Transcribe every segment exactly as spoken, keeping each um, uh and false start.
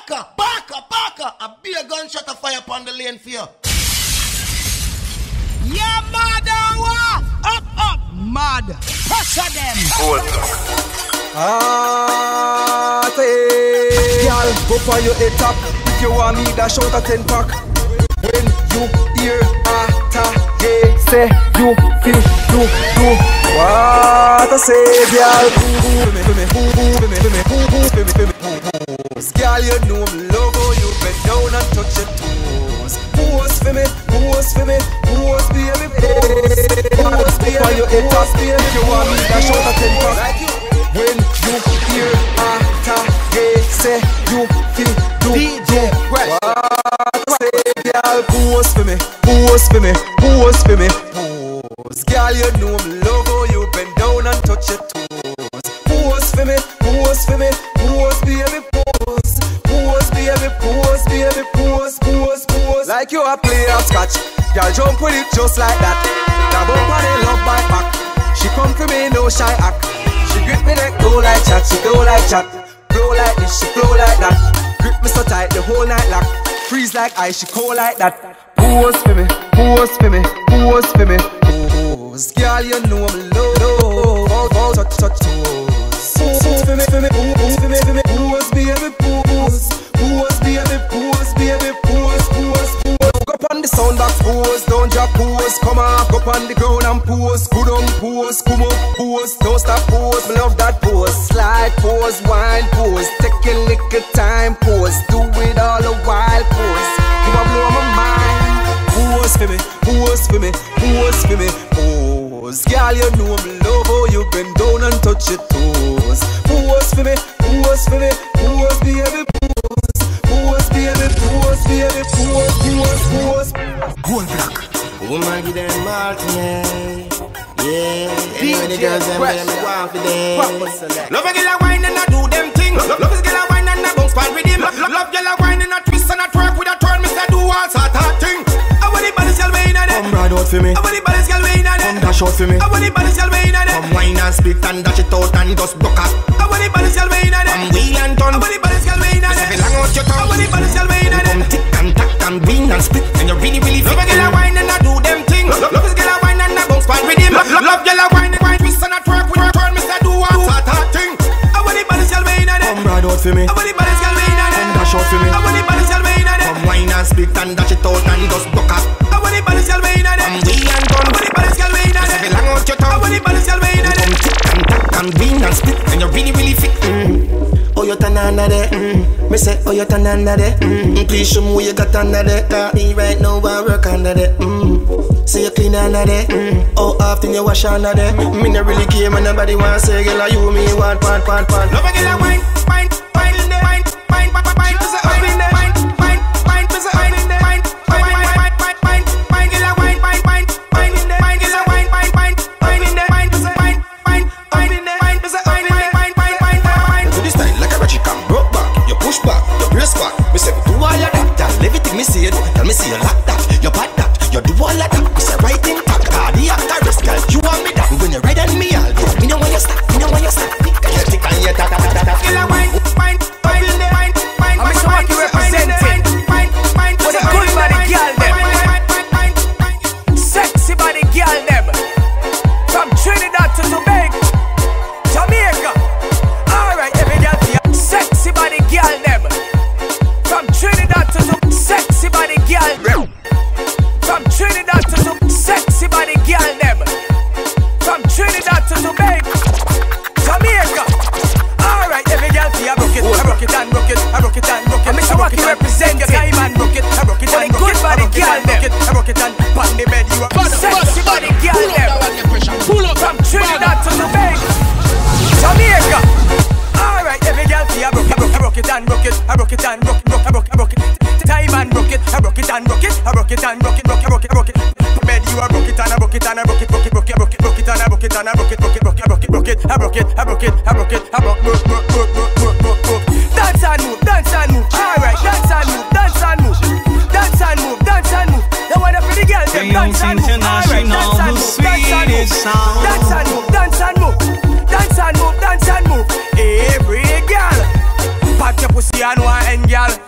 Baka, baka, baka. A beer gunshot of fire upon the lane for you. Yeah, madawa. Up, up, mad. Pressure them. Ah, say, girl, go for your head top. If you want me, dash out a ten pack. When you hear ata, hey, say you feel do do. What I say, girl, ooh, me, me, ooh, me, me, me, ooh, me, me, me, ooh. Girl, you know I'm logo. You bend down and touch your toes. Pose for me, pose for me, pose baby, pose. Pose baby, for your head top, baby. If you want me, dash out a ten pack. When you hear ata, hey, say you feel do do. What I say, girl, pose for me, pose for me, pose for me, pose. Girl, you know I'm logo. You bend down and touch your toes. Pose for me, pose for me, pose baby, pose. Pose baby, pose baby, pose, pose, pose. Like you a play of scotch. Girl, jump with it just like that. Now bump on it, love my back. She come for me, no shy act. She grip me neck, go like chat. She go like chat. Flow like this, she flow like that. Grip me so tight, the whole night lock. Freeze like ice, she cold like that. Pose for me, pose for me, pose for me, pose. Girl, you know I'm low, low, oh, oh, touch, touch, toes. Pose for me, for me, pose for me, for me, pose, baby, pose. Pose, baby, pose, baby, pose, pose, pose. Go up on the soundbox, pose, don't drop, pose. Come on, go up on the ground and pose. Good on, pose, come up, pose. Don't stop, pose, me love that pose. Slide, pose, wine, pose. Take a little time, pose. Do it all a while, pose. You a blow my mind. Pose for me, pose for me, pose for me, pose. Girl, you know I'm love how you bend down and touch your toes. Pose for me, pose for me, pose baby, pose. Pose baby, pose baby, pose, pose, pose. Gold black. Woman give them Martin. Yeah, anyway the girls them let me go out for them. Love a girl a wine and a do them thing. Love a girl a wine and a bounce pad with him. Love girl a wine and a twist and a twerk with a turn. Mister do all sort of thing. I want the body girl way in there. Come ride out for me. I want the body girl way in there. Come dash out for me. I want the body girl way in there. Come wine and spit and dash it out and just broke up. I want the body girl way in there. Come wheel and turn. I want the body girl way in there. Say long out your tongue. I want the body girl way in there. Come tick and tack and wheel and spit and you really really fit. Love a girl a wine and a do them thing. Love a girl a wine and a bounce pad with him. Love girl a wine and wine twist and a twerk with her turn. Mister do all sort of thing. I want the body girl way in there. Come ride out for me. I want the body girl way in there. Come dash out for me. I want the body girl way in there. Come wine and spit and dash it out and just broke up. I want the body girl way in there. Come wheel and turn. I want the body girl way in there. Say long out your tongue. I want the body girl way in there. Come tick and tack and wheel and spit and you really really fit. Mm. Oh you turn under there. Mm. Me say oh you turn under there. Mm. Please show me what you got under there. Cause me right now I work under there. Mm. Say you clean under there. Mm. How often you wash under there? Me no really care when nobody want say girl you me want want want want. Love a girl a wine wine wine in there. Wine wine wine wine. Me say up in there. Wine wine wine. Me say wine in there. Wine wine wine wine wine wine. Girl a wine wine wine wine in there. Wine girl a wine wine wine wine in there. Wine me say wine wine wine in there. Wine me say wine wine wine wine wine wine. Do this style like a ratchet can broke back. You push back, you brace back. Me say do all of that. Tell everything me say you do. Tell me say you like that. You bad that. You do all of that. Me say right in tack. Cardiac arrest, girl. You want me that. When you ride on me, I'll do. Me know when you stop. Me know when you stop. You tick and you ta ta ta ta ta. Girl a wine, wine, wine, wine, wine. I'm Mister Wacky representing for the good body girl them. Sexy body girl them. From Trinidad to Tobago, Jamaica. Alright, every girl be a sexy body girl them. From Trinidad to Tobago, sexy body girl them. From Trinidad to Tobago, sexy body girl them. From Trinidad to Tobago, Jamaica. Alright, every girl be a rock it, I rock it and rock it, I rock it and rock it. I'm Mister Wacky represent your time and rock it, I rock it and rock it, I rock it and rock it, I rock it and pan the bed you are sexy body girl them. From Trinidad to Tobago, Jamaica. Alright, every girl be a rock it, I rock it and rock it, I rock it and rock it, rock it, I rock it. Time and rock it, I rock it and rock it, I rock it and rock it, rock it, rock it, rock it. Bed you a rock it and I rock it and I rock it, rock it, rock it, rock it, rock it and I rock it and I rock it, rock it, rock it, rock it, rock it, I rock it, I rock it, I rock it, I rock, rock, rock, rock, rock, rock, rock, rock. Dance and move, dance and move. Alright, dance and move, dance and move, dance and move, dance and move. Now what up for the girls? Dance and move. Alright, dance and move, dance and move, dance and move, dance and move, dance and move, dance and move. Every girl, pop your pussy and one end, girl.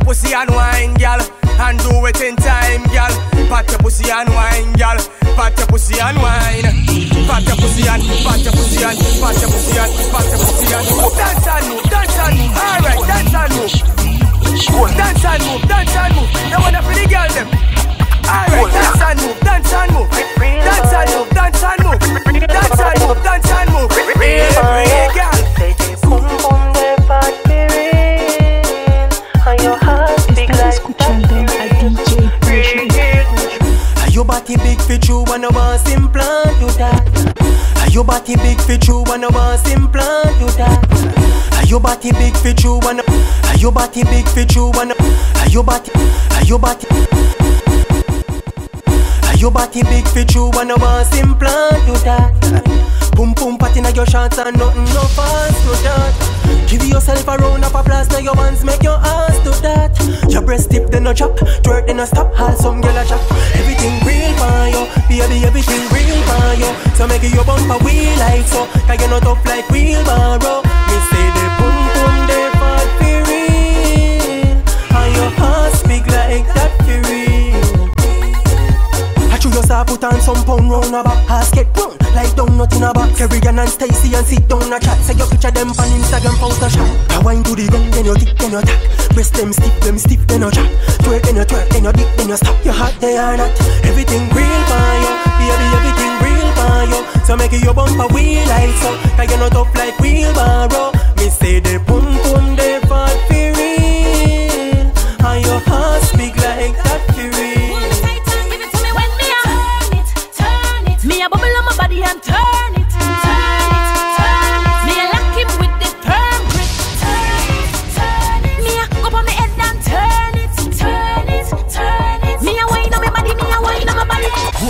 pussy and wine, girl, and do it in time, girl. Pat your pussy and wine, girl. Pat your pussy and wine. Pat your pussy and, pat your pussy and, pat your pussy and, pat your pussy and. Dance and move, dance and move. Alright, dance and move. Dance and move, dance and move. Now wanna for the girl them. Alright, dance and move, dance and move. Dance and move, dance and move. Dance and move, dance and move. Real, real girl. Boom boom de factory. And your heart big like that. Your body big fit you wanna want implant do that. Your body big fit you wanna want implant do that. Your body big fit you wanna. Your body big fit you wanna. Your body, your body. Your body big fit you wanna want implant do that. Boom boom pat inna your shots and nothing no fast do that. Give yourself a round of applause now your hands make your ass do that. Your breast tip then no chop, twerk then no stop, all some girl a chop. Everything real for you, baby everything real for you. So make your bumper wheel like so, cause you not tough like wheelbarrow. Me say the boom boom they fat for real, and your heart big like that for real. I chew your saw put on some pound round a back, ass get round like down nothing a back. Kerrigan and Stacy and sit down a chat. Say you picture them on Instagram post a shot. I wine to the gun, then you tick, then you tack. Breast them stiff, them stiff, then you chat. Twerk, then you twerk, then you dick, then you stop. Your heart they are not. Everything real for you, baby, everything real for you. So make your bumper wheel like so, cause you not tough like wheelbarrow. Me say the boom boom they fat for real, and your heart big like that for real. And turn it, turn it, turn it. Me a lock him with the firm grip. Turn it, turn it. Me a go on me head and turn it, turn it, turn it. Me a wind on my body, me a wind on my body.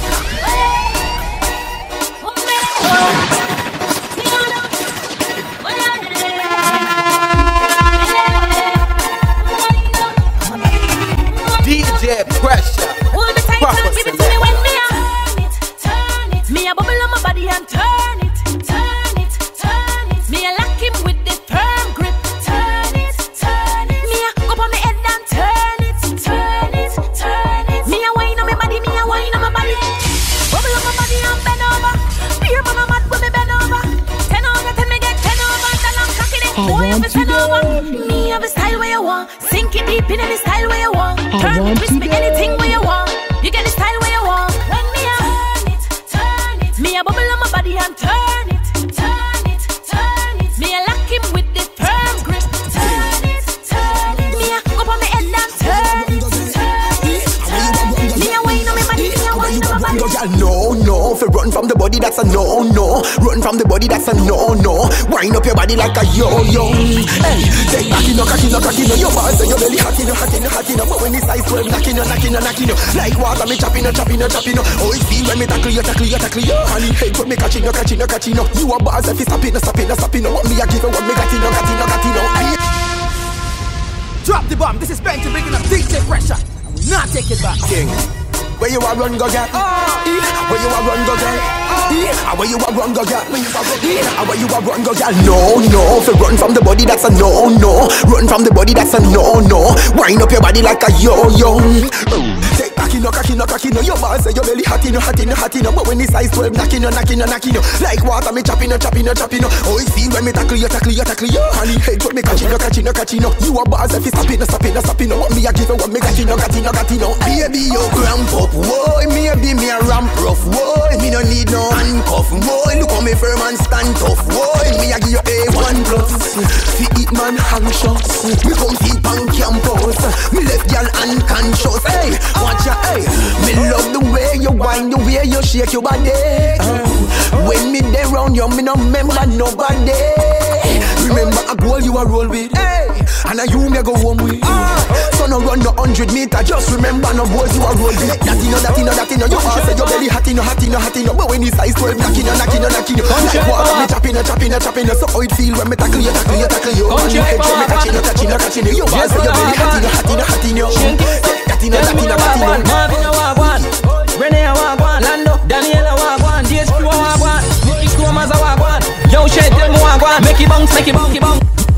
D J Pressure. Hold me tight and give it to me when me a turn it, turn it. Me a bubble on my body and turn it, turn it, turn it. Me a lock him with the firm grip. Turn it, turn it. Me a go on me head and turn it, turn it, turn it. Me a wine on my body, me a wine on my body. Bubble on my body and bend over. Beer man a mad when me bend over. Ten over, ten me get ten over. Then I'm cocking it, boy have a ten over. Me have a style where you want. Sink it deep in any style where you want. Turn me, twist me, anything where you want. You get the style where you want. When me a turn it, turn it. Me a bubble on my body and turn it, turn it, turn it. Me a lock him with the firm grip. Turn it, turn it. Me a go on me head and turn it, turn it, turn it. Me a wine on me body, me a wine on my body. No, no, if you run from the body, that's a no, no. Run from the body, that's a no, no. Wind up your body like a yo-yo. Hey, take back in, cocky, no, cocky, no. Your balls and your belly hot, no, hot, no, hot, no. But when it's size twelve, knocking, no, knocking, no, knocking, no. Like water, me chopping, no, chopping, no, chopping, no. Oh, it's feel when me tackle you, tackle you, tackle you. Honey, head when me catching, no, catching, no, catching, no. You a balls if you stop it, no, stop it, no, stop it, no. What me a give, what me got it, no, got it, no, got it, no. Drop the bomb. This is Benji bringing up D J Pressure. I will not take it back. King. Where you a run go get? Oh. Where you a run go get? Oh. Where you a run go get? Where you a run go get? No, no. If you run from the body, that's a no, no. Run from the body, that's a no, no. Wind up your body like a yo-yo. Take back in, no, cocky, no, cocky, no. Your balls say your belly hotty, no, hotty, no, hotty, no. But when it's size twelve, knocking, no, knocking, no, knocking, no. Like water, me chopping, no, chopping, no, chopping, no. Oh, it's feel when me tackle you, tackle you, tackle you. Honey, head when me catching, no, catching, no, catching, no. You a balls if you stop it, no, stop it, no, stop it, no. What me a give, what me got it, no, got it, no, got it, no. Baby, you cramp up. Whoa, maybe me a ramp rough, whoa. Me no need no handcuff, whoa. Look how me firm and stand tough, whoa. Me a give you a one plus. Fi eat man anxious. Me come see on campus. Me left y'all unconscious. Hey, watch ya, hey. Me love the way you whine, the way you shake your body. Uh, when me there round you, me no remember nobody. Remember a goal you a roll with, hey. And a you me go home with. Uh, so no run no hundred meter, just remember no goals you a roll with. That you know, that you know, that you know. Your heart say your belly hotty, no, hotty, no, hotty, no. But when it's size twelve, knocking, no, knocking, no, knocking, no. Like water, me chopping, no, chopping, no, chopping, no. So how it feel when me tackle you, tackle you, tackle you. And you head when me catching, no, catching, no, catching, no. Your heart say your belly hotty, no, hotty, no, hotty, no. That you know, that you know, that you know. Marvin a wagwan, Rene a wagwan, Lando, Daniel a wagwan, D H Q a wagwan, Nicky Squamas a wagwan. Yo, shit, tell me wagwan. Make it bounce, make it bounce, make it bounce, make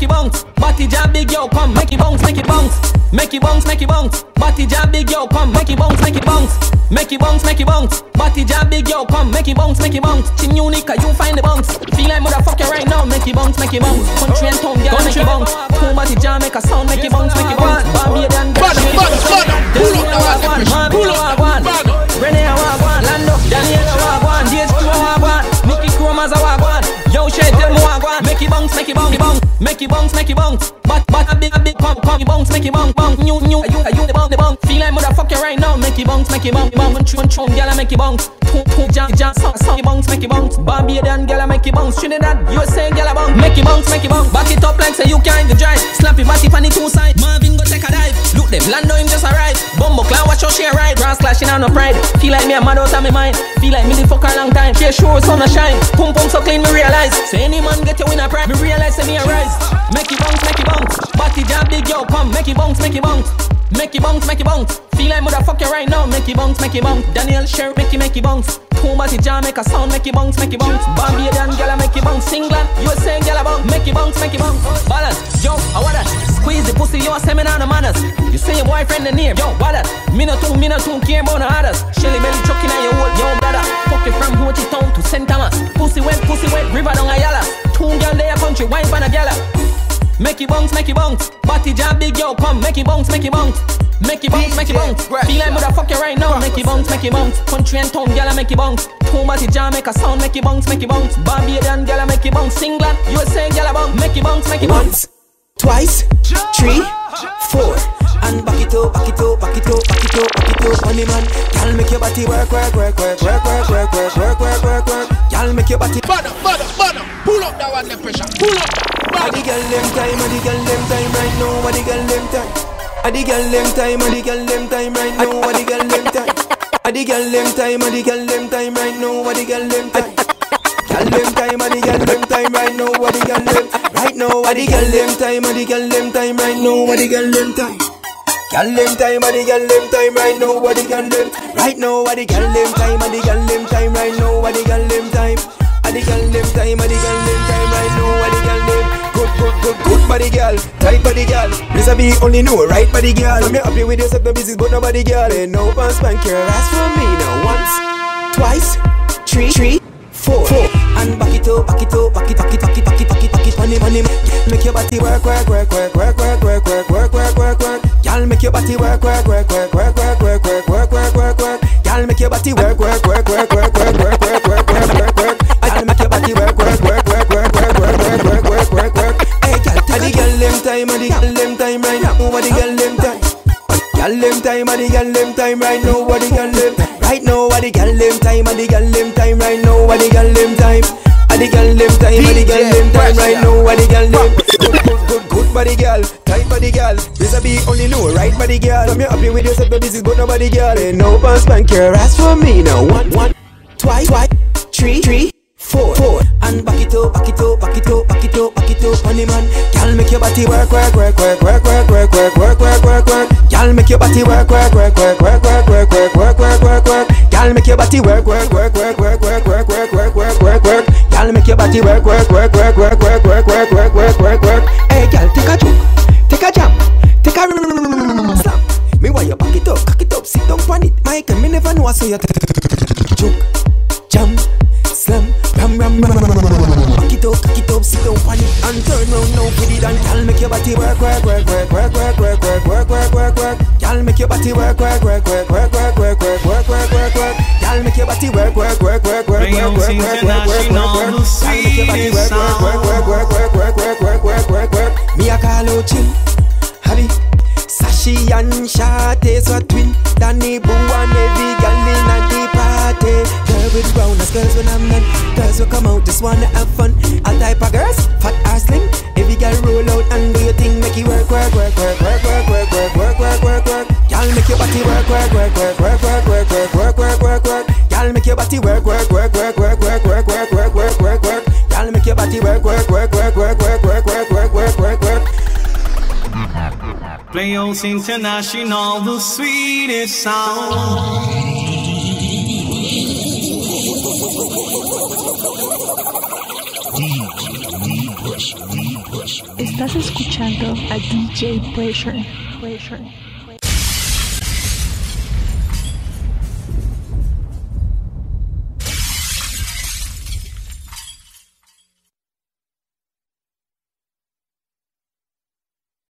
make it bounce. Body jam big yo, come make it bounce, make it bounce. Make it bounce, make it bounce. Body jam big yo, come make it bounce, make it bounce. Make it bounce, make it bounce. Body jam big yo, come make it bounce, make it bounce. Chin unique, you find the bounce. Feel like motherfucker right now, make it bounce, make it bounce. Country and tongue, girl, make it bounce. Two body jam, make a sound, make it bounce, make it bounce. Barbadian, girl, make it bounce. Pull up the one, pull up the one. Renee a wagwan, Lando, Daniel a wagwan, D H two a wagwan, Nicky Chromas a wagwan. Yo, Shay, tell me wagwan. Make it bounce, make it bounce, make it bounce, make it bounce. But, but a big, a big pump, pump, bounce, make it bounce, bounce. New, new, you, you, the bounce, the bounce. Feel like motherfucker right now, make it bounce, make it bounce, bounce. One, one, one, gyal make it bounce. Two, two, jam, jam, song, song, bounce, make it bounce. Barbadian, gyal make it bounce. Trinidad, U S A, gyal bounce, make it bounce, make it bounce. Back it up like say you can't the drive. Slap it, back it on the two side. Marvin go take a dive. Look them, Lando him just arrive. Bumbo clown, watch your share ride. Grass clashing on no pride. Feel like me a mad out of my mind. Feel like me the fuck a long time. Share sure sun a shine. Pum pum so clean me realize. Say any man get you in a pride. Me realize say me a rise. Make it bounce, make it bounce. Body jam big yo, come make it bounce, make it bounce. Make it bounce, make it bounce. Feel like motherfucker right now, make it bounce, make it bounce. Daniel Sher, make it, make it bounce. Two body jam, make a sound, make it bounce, make it bounce. Barbadian gyal make it bounce. England, U S A gyal bounce, make it bounce, make it bounce. Balance, yo, I want that. Squeeze the pussy, yo, say me on the manners. You say your boyfriend the name, yo, what that? Me no two, me no two, care about the others. Shelly belly choking at your old, yo, brother. Fuck it from Hochi Town to Saint Thomas. Pussy wet, pussy wet, river down Ayala. Two gyal there country, wine pan a gyal. Make it bounce, make it bounce. Body jam big yo, come make it bounce, make it bounce. Make it bounce, make it bounce. Feel like motherfucker right now, make it bounce, make it bounce. Country and town, gyal make it bounce. Two body jam, make a sound, make it bounce, make it bounce. Barbadian, gyal make it bounce. England, U S A, gyal bounce, make it bounce, make it bounce. Once, twice, three, four. And back it up, back it up, back it up, back it up, back it up, honey man. Y'all make your body work, work, work, work, work, work, work, work, work, work, work, work. Y'all make your body. Bada, bada, bada. Pull up that one, the pressure. Pull up. A the girl them time, a the girl them time right now. A the girl them time. A the girl them time, a the girl them time right now. A the girl them time. A the girl them time, a the girl them time right now. A the girl them time. Girl them time, a the girl them time right now. A the girl them right now. A the girl them time, a the girl them time right now. A the girl them time. Girl them time, a the girl them time right now. A the girl them right now. A the girl them time, a the girl them time right now. A the girl them time. A the girl them time, a the girl them time right now. A the girl them good, good, good, good body girl, tight body girl. This a be only know right body girl. I'm happy with yourself, no business, but nobody girl. Ain't no pants spank your ass for me now. Once, twice, three, three, four, four. And back it up, back it up, back it, back it, back it, back it, back it, back it, on him, on him. Make your body work, work, work, work, work, work, work, work, work, work, work, work. Y'all make your body work, work, work, work, work, work, work, work, work, work, work, work. Y'all make your body work, work, work, work, work, work, work, work, work, work, work, work. I'll make your body work, work, work, work, work, work, work, work, work, work, work, work. Hey, girl, a the girl them time, a the girl them time right now. A the girl them time, girl them time, a the girl them time right now. A the girl them right now. A the girl them time, a the girl them time right now. A the girl them time, a the girl them time, a the girl them time right now. A the girl them good, good, good, good body girl, tight body girl. This a be only know right body girl. I'm happy with yourself, no business, but nobody girl. Ain't no pants spank your ass for me now. One, one, twice, twice, three, three. Four, four, and back it up, back it up, back it up, back it up, back it up, honey man. Y'all make your body work, work, work, work, work, work, work, work, work, work, work, work. Y'all make your body work, work, work, work, work, work, work, work, work, work, work, work. Y'all make your body work, work, work, work, work, work, work, work, work, work, work, work. Y'all make your body work, work, work, work, work, work, work, work, work, work, work, work. Hey, girl, take a joke, take a jam, take a slam. Me why you back it up, cock it up, sit down on it. Michael, me never know I saw you joke, jam. Slam, ram, ram, ram, ram, ram, ram. Back it up, cock it up, sit down on it and turn round now, put it on. Y'all make your body work, work, work, work, work, work, work, work, work, work, work, work. Y'all make your body work, work, work, work, work, work, work, work, work, work, work, work. Y'all make your body work, work, work, work, work, work, work, work, work, work, work, work. Y'all make your body work, work, work, work, work, work, work, work, work, work, work. Me a call out chill, Javi, Sashi and Shate, so twin, Danny Boo and every girl in a the party. Girl with brown as girls when I'm not. Girls will come out just wanna have fun. All type of girls, fat ass slim. Every girl roll out and do your thing, make it work, work, work, work, work, work, work, work, work, work, work, work. Y'all make your body work, work, work, work, work, work, work, work, work, work, work, work. Y'all make your body work, work, work, work, work, work, work, work, work, work, work, work. Y'all make your body work, work, work, work, work, work, work, work, work, work, work, work. Playhouse International, the sweetest sound. D J Estás escuchando a D J Pressure. Pressure.